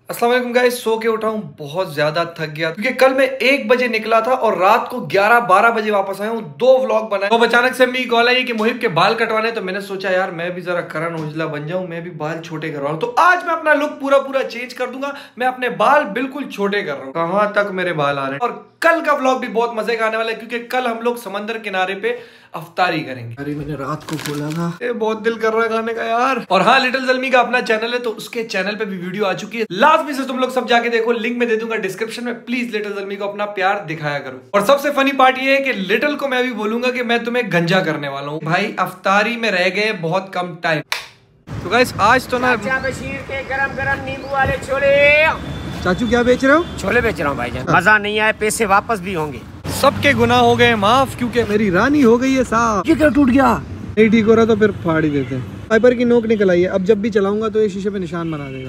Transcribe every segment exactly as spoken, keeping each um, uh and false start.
अस्सलाम वालेकुम गाइस, सो के उठा हूँ, बहुत ज्यादा थक गया क्योंकि कल मैं एक बजे निकला था और रात को ग्यारह बारह बजे वापस आया हूँ। दो व्लॉग बनाए तो अचानक से मेरी कॉल आई कि मोहिब के बाल कटवाने, तो मैंने सोचा यार मैं भी जरा करण औजला बन जाऊं, मैं भी बाल छोटे करवाऊं। तो आज मैं अपना लुक पूरा पूरा चेंज कर दूंगा। मैं अपने बाल बिल्कुल छोटे कर रहा हूँ। कहाँ तक मेरे बाल आ रहे हैं। और कल का व्लॉग भी बहुत मजे का आने वाला है क्योंकि कल हम लोग समंदर किनारे पे अफ्तारी करेंगे। अरे मैंने रात को खोला था, ये बहुत दिल कर रहा है खाने का यार। और हाँ, लिटिल जल्मी का अपना चैनल है तो उसके चैनल पे भी वीडियो आ चुकी है, लास्ट में से तुम लोग सब जाके देखो, लिंक में दे दूंगा डिस्क्रिप्शन में। प्लीज लिटिल जल्मी को अपना प्यार दिखाया करो। और सबसे फनी पार्ट ये है कि लिटिल को मैं भी बोलूंगा कि मैं तुम्हें गंजा करने वाला हूँ। भाई अफ्तारी में रह गए बहुत कम टाइम। तो गाइस आज तो ना बशीर के गरम गरम नींबू वाले छोले। चाचू क्या बेच रहे हो? छोले बेच रहा हूँ भाईजान। मजा नहीं आए, पैसे वापस भी होंगे। सबके गुनाह हो गए माफ क्योंकि मेरी रानी हो गई है साफ। ये क्या टूट गया? नहीं ठीक हो रहा तो फिर फाड़ ही देते हैं। पाइपर की नोक निकल आई है, अब जब भी चलाऊंगा तो ये शीशे पे निशान बना देगा।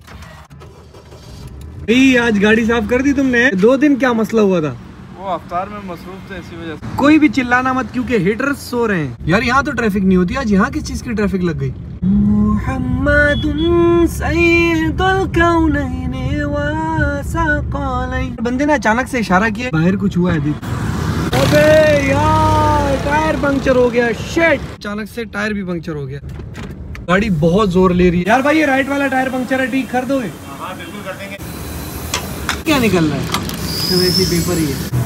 भाई आज गाड़ी साफ कर दी तुमने? दो दिन क्या मसला हुआ था? वो अफ्तार में मसरूफ थे इसी वजह से। कोई भी चिल्लाना मत क्योंकि हिटर्स सो रहे हैं यार। यहाँ तो ट्रैफिक नहीं होती, आज यहाँ किस चीज की ट्रैफिक लग गई? बंदे ने अचानक से इशारा किया, बाहर कुछ हुआ है दी। अबे यार टायर पंक्चर हो गया। शिट, अचानक से टायर भी पंक्चर हो गया। गाड़ी बहुत जोर ले रही है यार। भाई ये राइट वाला टायर पंक्चर है, ठीक कर दोगे? हाँ बिल्कुल कर देंगे। क्या निकल रहा है? तो वैसे पेपर ही है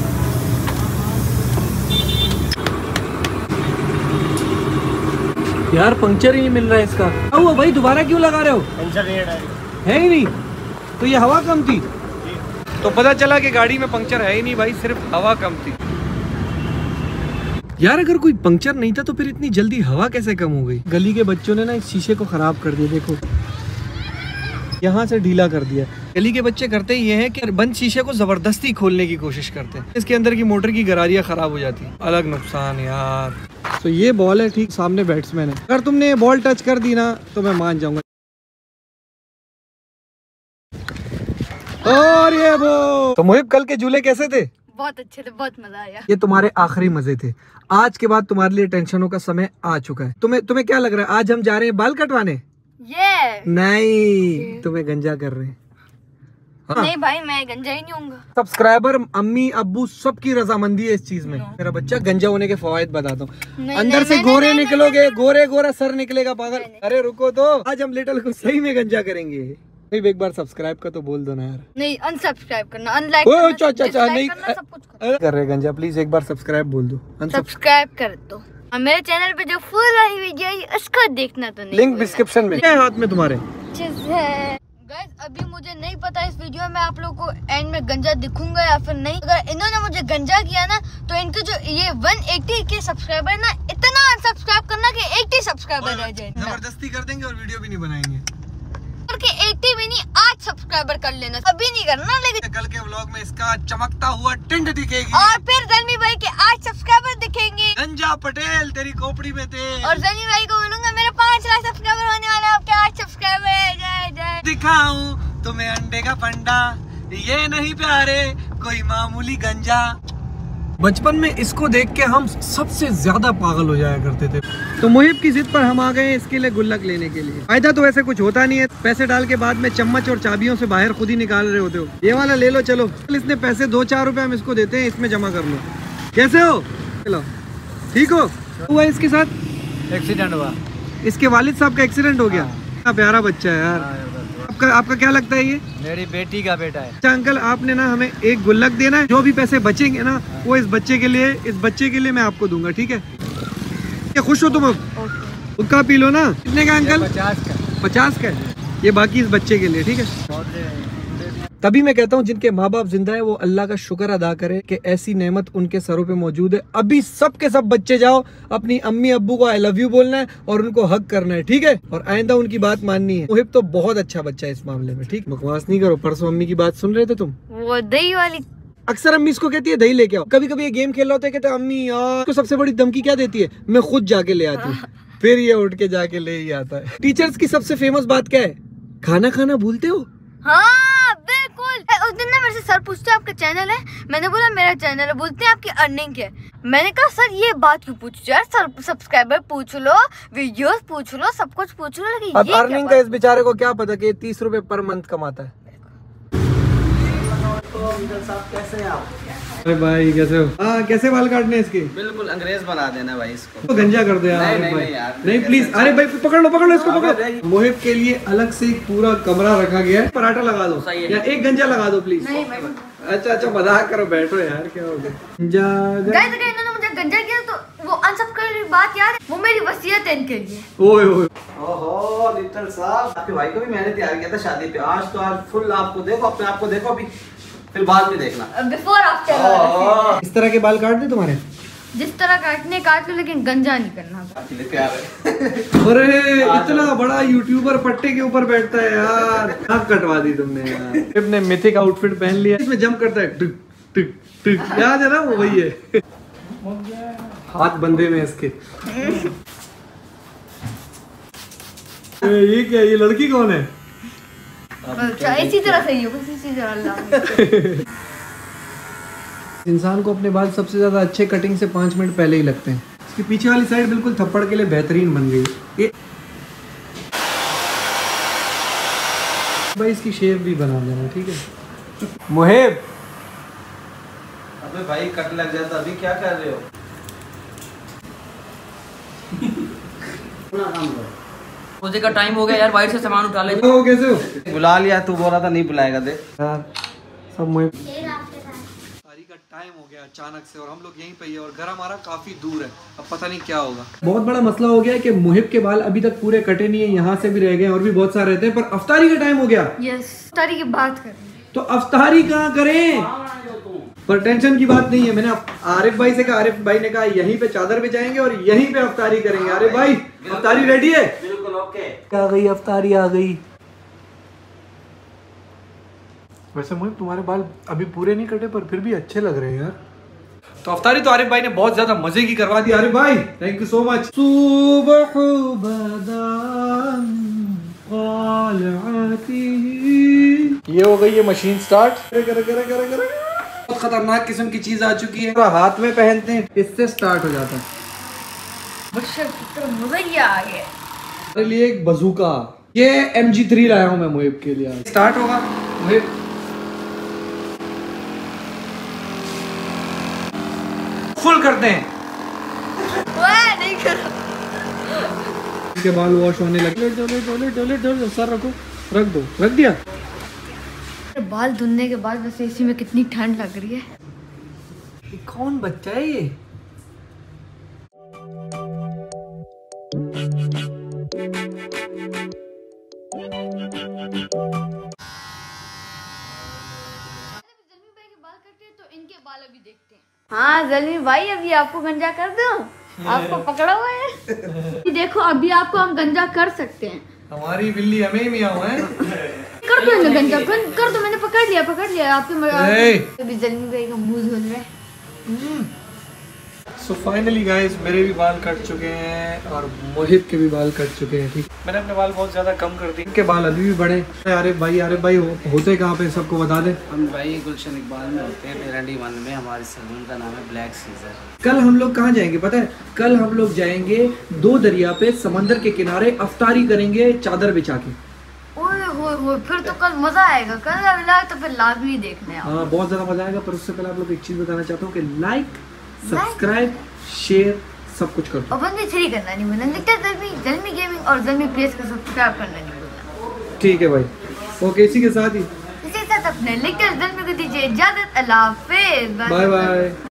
यार, पंक्चर ही नहीं मिल रहा है इसका। क्या हुआ भाई, दोबारा क्यों लगा रहे हो? पंक्चर नहीं है, है ही नहीं तो ये हवा कम थी। तो पता चला कि गाड़ी में पंक्चर है ही नहीं भाई, सिर्फ हवा कम थी। यार अगर कोई पंक्चर नहीं था तो फिर इतनी जल्दी हवा कैसे कम हो गई? गली के बच्चों ने ना इस शीशे को खराब कर दिया, देखो यहाँ से ढीला कर दिया। गली के बच्चे करते ही ये है कि बंद शीशे को जबरदस्ती खोलने की कोशिश करते हैं, इसके अंदर की मोटर की गरारियां खराब हो जाती है। अलग नुकसान यार। तो ये बॉल है, ठीक सामने बैट्समैन है, अगर तुमने बॉल टच कर दी ना तो मैं मान जाऊंगा। और ये वो तो मोहिब कल के झूले कैसे थे? बहुत अच्छे थे, बहुत मजा आया। ये तुम्हारे आखिरी मजे थे। आज के बाद तुम्हारे लिए टेंशनों का समय आ चुका है। तुम्हें तुम्हें क्या लग रहा है आज हम जा रहे हैं बाल कटवाने? ये नहीं, तुम्हें गंजा कर रहे हैं। हाँ। नहीं भाई, मैं गंजा ही नहीं होऊंगा। सब्सक्राइबर, अम्मी अब्बू सबकी रजामंदी है इस चीज में। मेरा बच्चा गंजा होने के फवायद बताता हूँ। अंदर से गोरे निकलोगे, गोरे गोरा सर निकलेगा पागल। अरे रुको तो, आज हम लिटिल को सही में गंजा करेंगे। एक बार सब्सक्राइब का तो बोल दो ना यार। नहीं, अनसब्सक्राइब करना, अनलाइक करना, चा, चा, चा, नहीं करना, सब कुछ करना। कर रहे गंजा, प्लीज एक बार सब्सक्राइब बोल दो। सब्सक्राइब कर दो। और मेरे चैनल पे जो फुल वाली वीडियो है उसको देखना तो नहीं। लिंक डिस्क्रिप्शन में है, हाथ में तुम्हारे। गाइस अभी मुझे नहीं पता इस वीडियो में आप लोगों को एंड में गंजा दिखूंगा या फिर नहीं। अगर इन्होंने मुझे गंजा किया ना तो इनके जो ये एक सौ अस्सी के सब्सक्राइबर ना, इतना अनसब्सक्राइब करना कि अस्सी सब्सक्राइबर रह जाए। जबरदस्ती कर देंगे और वीडियो भी नहीं बनाएंगे। के अस्सी भी नहीं, आज सब्सक्राइबर कर लेना, अभी नहीं करना। लेकिन कल के व्लॉग में इसका चमकता हुआ टिंड दिखेगी और फिर जलमी भाई के आज सब्सक्राइबर दिखेंगे। गंजा पटेल तेरी खोपड़ी में थे। और जलमी भाई को बोलूंगा मेरे पाँच लाख सब्सक्राइबर होने वाले हैं, आपके आज सब्सक्राइबर है। जय जय। दिखाऊं तुम्हें अंडे का पंडा, ये नहीं प्यारे कोई मामूली गंजा। बचपन में इसको देख के हम सबसे ज्यादा पागल हो जाया करते थे। तो मुहिब की जिद पर हम आ गए इसके लिए गुल्लक लेने के लिए। फायदा तो वैसे कुछ होता नहीं है, पैसे डाल के बाद में चम्मच और चाबियों से बाहर खुद ही निकाल रहे होते हो। ये वाला ले लो, चलो इसने पैसे दो चार रुपए हम इसको देते हैं, इसमें जमा कर लो। कैसे हो? चलो ठीक हो? हुआ इसके साथ एक्सीडेंट हुआ, इसके वालिद साहब का एक्सीडेंट हो गया। हाँ। प्यारा बच्चा है यार। आपका आपका क्या लगता है? ये मेरी बेटी का बेटा है। अच्छा अंकल, आपने ना हमें एक गुल्लक देना है, जो भी पैसे बचेंगे ना वो इस बच्चे के लिए इस बच्चे के लिए मैं आपको दूंगा, ठीक है? क्या खुश हो तुम? अब हुक्का पी लो ना। कितने का अंकल? पचास का। पचास का है, ये बाकी इस बच्चे के लिए, ठीक है? तभी मैं कहता हूँ जिनके माँ बाप जिंदा है वो अल्लाह का शुक्र अदा करे कि ऐसी नेमत उनके सरों पे मौजूद है। अभी सब के सब बच्चे जाओ अपनी अम्मी अब्बू को आई लव यू बोलना है और उनको हक करना है, ठीक है? और आइंदा उनकी बात माननी है। मुहिब तो बहुत अच्छा बच्चा है इस मामले में, ठीक? बकवास नहीं करो। परसों अम्मी की बात सुन रहे थे तुम? वो दही वाली। अक्सर अम्मी इसको कहती है दही लेके आओ। कभी कभी ये गेम खेल रहा होता है, कहते अम्मी यार तो सबसे बड़ी धमकी क्या देती है? मैं खुद जाके ले आती हूँ। फिर ये उठ के जाके ले ही आता है। टीचर्स की सबसे फेमस बात क्या है? खाना खाना भूलते हो? हाँ बिल्कुल। उस दिन ना मेरे से सर पूछते आपका चैनल है, मैंने बोला मेरा चैनल है। बोलते हैं आपकी अर्निंग क्या है? मैंने कहा सर ये बात क्यों पूछ यार, सर सब्सक्राइबर पूछ लो, वीडियोस पूछ लो, सब कुछ पूछ लो, लेकिन अब अर्निंग का इस बेचारे को क्या पता कि तीस रुपए पर मंथ कमाता है। कैसे हैं आप? अरे भाई कैसे हो? हाँ कैसे बाल काटने इसके? बिल्कुल अंग्रेज बना देना भाई इसको। तो गंजा कर दे यार। नहीं, नहीं, भाई। नहीं यार। नहीं प्लीज, अरे भाई पकड़ लो पकड़ लो इसको अबे पकड़ो। मोहिब के लिए अलग से एक पूरा कमरा रखा गया है। पराठा लगा दो या एक गंजा लगा दो प्लीज। नहीं मैं अच्छा अच्छा मजाक करो, बैठो यार क्या हो गया। गंजा गाइस अगर इन्होंने मुझे गंजा किया तो वो अनसब्सक्राइब की बात याद है, वो मेरी वसीयत है इनके लिए। ओए ओए ओहो लिटल साहब, आपके भाई को भी मैंने तैयार किया था शादी पे। आज तो आज फुल आपको देखो, अपने आप को देखो अभी, फिर बाद में देखना। बिफोर आफ्टर इस तरह के बाल काट दे तुम्हारे? जिस तरह काटने काट लो, लेकिन गंजा नहीं करना। प्यार है। अरे इतना बड़ा यूट्यूबर पट्टे के ऊपर बैठता है यार। नाक कटवा दी तुमने यार। अपने मिथिक आउटफिट पहन लिया, इसमें जंप करता है टिक टिक टिक, याद है ना वो वही है। हाथ बंधे में इसके। ये क्या, ये लड़की कौन है? अच्छा इसी तरह सही होगा, इसी तरह अल्लाह। इंसान को अपने बाल सबसे ज्यादा अच्छे कटिंग से पाँच मिनट पहले ही लगते हैं। इसकी पीछे वाली साइड बिल्कुल थप्पड़ के लिए बेहतरीन बन गई। ये भाई इसकी शेप भी बना देना, ठीक है? मोहिब अबे भाई कट लग जाता, अभी क्या कर रहे हो? पूजे का टाइम हो गया यार, बाहर से सामान उठा ले। हो कैसे हो? बुला लिया, तू बोल रहा था नहीं बुलाएगा। देख यार सब मोहिब तारी का टाइम हो गया अचानक से, और हम लोग यहीं पे ही है और घर हमारा काफी दूर है। अब पता नहीं क्या होगा। बहुत बड़ा मसला हो गया है कि मोहिब के बाल अभी तक पूरे कटे नहीं है, यहाँ से भी रह गए और भी बहुत सारे रहते हैं, पर अफ्तारी का टाइम हो गया। यस अफ्तारी की बात कर रहे हैं। तो अफ्तारी कहाँ करें? पर टेंशन की बात नहीं है, मैंने आरिफ भाई से कहा, आरिफ भाई ने कहा यहीं पे चादर बिछाएंगे और यहीं पे अफ्तारी करेंगे। आरिफ भाई अफ्तारी रेडी है? बिल्कुल ओके। आ गई अफ्तारी आ गई। वैसे मोहिब तुम्हारे बाल अभी पूरे नहीं कटे, पर फिर भी अच्छे लग रहे हैं यार। तो अफ्तारी तो आरिफ भाई ने बहुत ज्यादा मजे की करवा दी। आरिफ भाई थैंक यू सो मच। सुबह बदान ये हो गई ये मशीन स्टार्ट। करे करे करे करे करे बहुत खतरनाक किस्म की चीज आ चुकी है। हाथ में पहनते हैं, इससे स्टार्ट हो जाता है। मजा ही आ गया। मेरे लिए एक बजूका, ये एम जी थ्री लाया हूँ मैं मोहिब के लिए। स्टार्ट होगा मोहिब। फुल करते हैं। वाह, नहीं करो। के बाल वॉश होने लगे। डोले डोले डोले डोले सर रखो, रख दो, रख दिया। बाल धुलने के बाद वैसे इसी में कितनी ठंड लग रही है। ये कौन बच्चा है ये? हाँ जलमी भाई अभी आपको गंजा कर दो, आपको पकड़ा हुआ है। देखो अभी आपको हम गंजा कर सकते हैं। हमारी बिल्ली हमें ही मियाँ हुआ है। कर दो इन्हें गंजा, कर, कर दो। मैंने पकड़ लिया पकड़ लिया आपके। अभी जलमी भाई का मुंह धुल रहा है। सो फाइनली गाइस मेरे भी बाल कट चुके हैं और मोहिब के भी बाल कट चुके हैं। ठीक, मैंने अपने बाल बहुत ज्यादा कम कर दिए, इनके बाल अभी भी बड़े। अरे भाई अरे भाई हो, होते कहाँ पे सबको बता दे। हम भाई गुलशन इकबाल में होते हैं, मेरंडी वन में। हमारे सलून का नाम है ब्लैक सीजर। कल हम लोग कहाँ जाएंगे पता है? कल हम लोग जाएंगे दो दरिया पे, समंदर के किनारे अफ्तारी करेंगे चादर बिछा के। ओए होए होए, फिर तो कल मजा आएगा। कल अगला तो फिर लाजमी देखने आओ। हाँ बहुत ज्यादा मजा आएगा। पर उससे पहले आप लोग एक चीज बताना चाहता हूँ कि लाइक सब्सक्राइब शेयर सब कुछ कर दो। और बंदी थ्री करना नहीं भूलना। लिखते जल्मी जल्मी गेमिंग और जल्मी प्लेस का सब्सक्राइब करना नहीं भूलना। ठीक है भाई, ओके। इसी के साथ ही इसी के साथ अपने लिखते जल्मी को दीजिए इजाजत। अल्लाह हाफिज़। Bye bye.